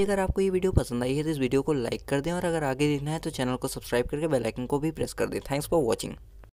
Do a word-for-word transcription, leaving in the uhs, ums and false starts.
अगर आपको ये वीडियो पसंद आई है तो इस वीडियो को लाइक कर दें और अगर आगे देखना है तो चैनल को सब्सक्राइब करके बेल आइकन को भी प्रेस कर दें। Thanks for watching.